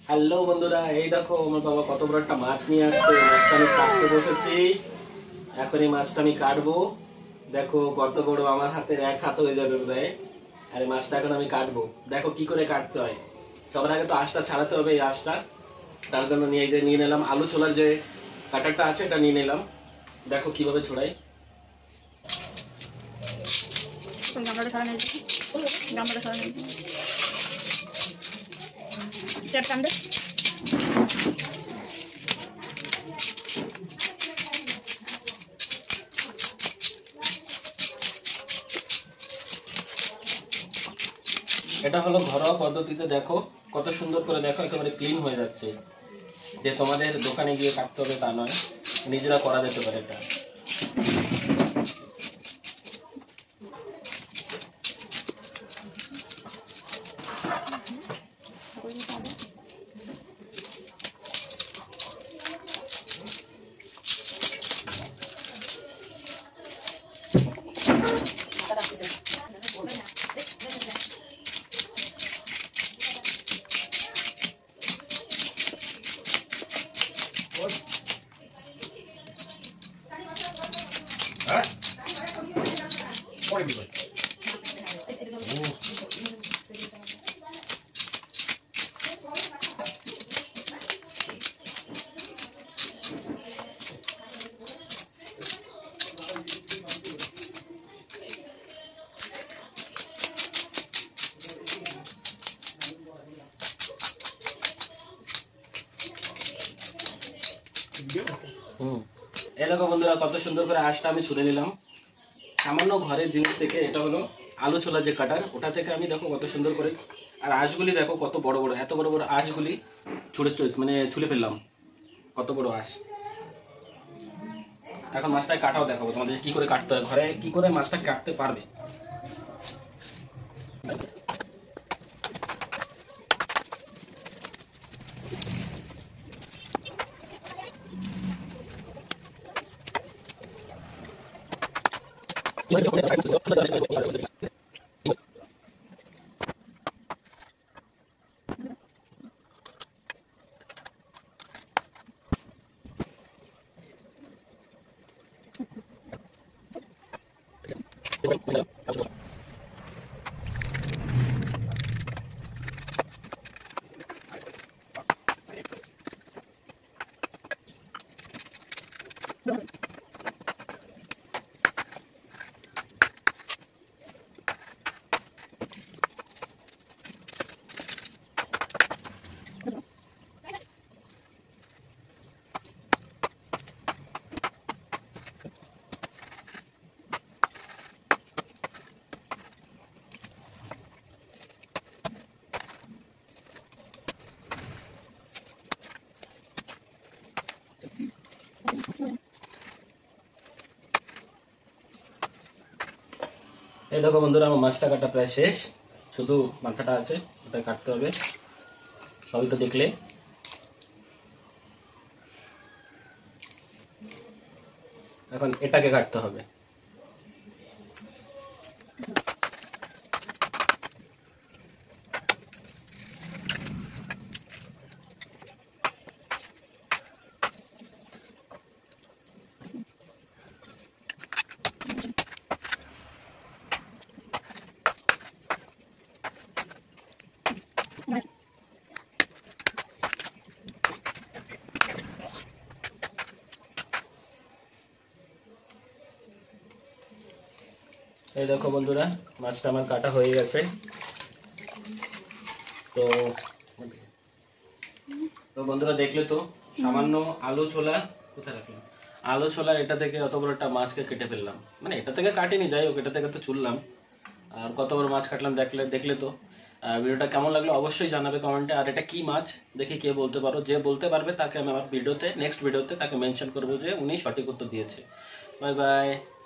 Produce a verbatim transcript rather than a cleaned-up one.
Hello বন্ধুরা, এই দেখো আমার বাবা কত বড় একটা মাছ নিয়ে আসছে। মাছটা আমি কাটতে বসেছি, এখন এই মাছটা আমি কাটবো। দেখো কত বড়, আমার হাতের এক হাত হয়ে যাবে প্রায়। আর এই মাছটা এখন আমি কাটবো, দেখো কি করে কাটতে হয়। সবার আগে তো আঁশটা ছাড়াতে হবে, এই আঁশটা। তার জন্য নিয়ে যে নিয়ে নিলাম আলু ছোলার যে কাটারটা আছে, এটা নিয়ে নিলাম। দেখো কিভাবে ছড়াই। গামলাটা ছাড়া নেই, গামলাটা ছাড়া নেই। চার কান্দে এটা হলো ঘরোয়া পদ্ধতিতে, দেখো কত সুন্দর করে, দেখো একেবারে ক্লিন হয়ে যাচ্ছে। যে তোমাদের দোকানে গিয়ে কাটতে হবে তা নয়, নিজেরা করা যেতে পারে এটা। হুম, এই দেখো বন্ধুরা কত সুন্দর করে আঁশটা আমি ছুলে নিলাম সামান্য ঘরের জিনিস থেকে। এটা হলো আলু ছোলা যে কাটার, ওটা থেকে আমি দেখো কত সুন্দর করে। আর আঁশগুলি দেখো কত বড় বড়, এত বড় বড় আঁশগুলি ছুলে মানে ছুলে ফেললাম, কত বড় আঁশ। এখন মাছটাকে কাটাও দেখাবো তোমাদের কি করে কাটতে হয়, ঘরে কি করে মাছটা কাটতে পারবে। এই দেখো বন্ধুরা, আমার মাছটা কাটা প্রায় শেষ, শুধু মাথাটা আছে, ওটা কাটতে হবে। সবই তো দেখলে। এখন এটাকে কাটতে হবে। এই দেখো বন্ধুরা, মাছটা আমার কাটা হয়ে গেছে। তো তো বন্ধুরা দেখলে তো, সামান্য আলু ছোলা, কোথায় রাখলাম আলু ছোলা, এটা থেকে অত বড় একটা মাছকে কেটে ফেললাম। মানে এটা থেকে কাটিনি, যাই হোক এটা থেকে তো চুললাম। আর কত বড় মাছ কাটলাম দেখলে দেখলে তো। ভিডিওটা কেমন লাগলো অবশ্যই জানাবে কমেন্টে। আর এটা কি মাছ দেখি কে বলতে পারো, যে বলতে পারবে তাকে আমি আমার ভিডিওতে, নেক্সট ভিডিওতে তাকে মেনশন করবো যে উনি সঠিক উত্তর দিয়েছে। Bye by.